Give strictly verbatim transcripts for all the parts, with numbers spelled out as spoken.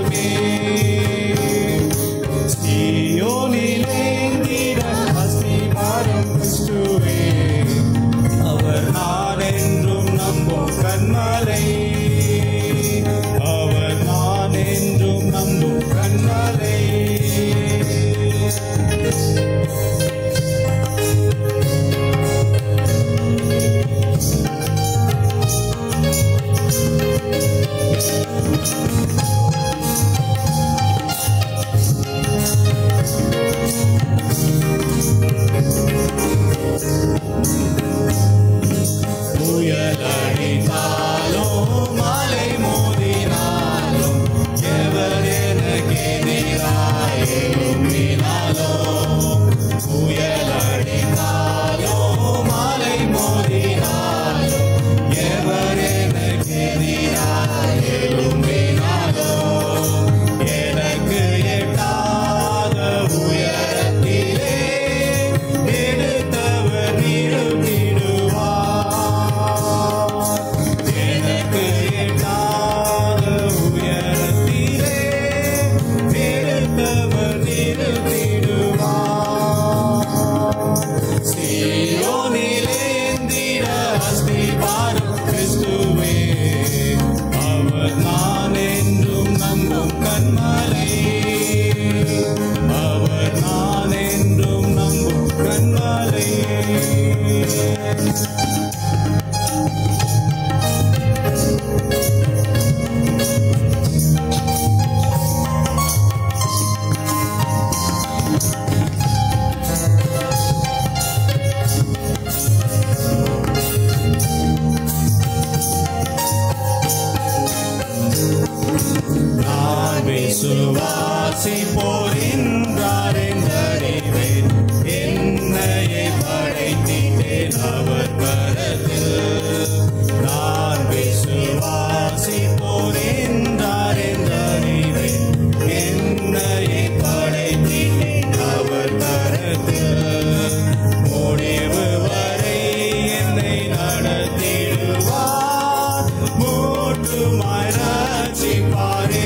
என்றுமே சீயோனிலேந்திட அஸ்திபாரம் கிறிஸ்துவே அவர் நான் என்றும் நம்பும் கன்மலை அவர் நான் என்றும் நம்பும் கன்மலை புயலடித்தாலும் மலை மோதினாலும் எவர் எனக்கு எதிராய் எழும்பினாலும் புயலடித்தாலும் மலை மோதினாலும் எவர் எனக்கு எதிராய் எழும்பினாலும் எனக்கு எட்டாத உயரத்திலே எடுத்தவர் நிறுத்திடுவார் எனக்கு எட்டாத உயரத்திலே எடுத்தவர் நிறுத்திடுவார் சீயோனிலேந்திட அஸ்திபாரம் கிறிஸ்துவே அவர் நான் என்றும் நம்பும் கன்மலை அவர் நான் என்றும் நம்பும் கன்மலை நான் விசுவாசிப்போர் என்றார் என்றறிவேன் என்னையை படைத்திட்டேன் அவர் கரத்தில் நான் விசுவாசிப்போர் என்றார் என்றறிவேன் என்னையை படைத்திட்டேன் அவர் கரத்தில் முடிவு வரை என்னை நடத்திடுவார் மூட்டுமாய் ரட்சிப்பாரே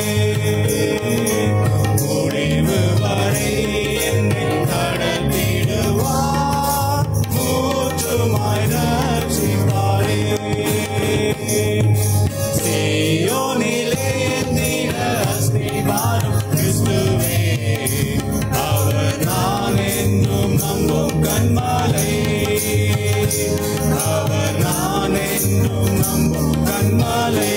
முடிவு வரை என்னை நடத்திடுவார் மூட்டுமாய் ரட்சிப்பாரே சீயோனிலேந்திட அஸ்திபாரம் கிறிஸ்துவே அவர் நான் என்றும் நம்பும் கன்மலை அவர் நான் என்றும் நம்பும் கன்மலை